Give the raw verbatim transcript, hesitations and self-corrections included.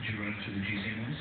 Did you run it through the G C M ones?